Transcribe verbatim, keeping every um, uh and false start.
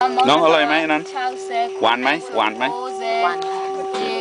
น้องอร่อยไหมนั้นหวานไหมหวานไหมหวาน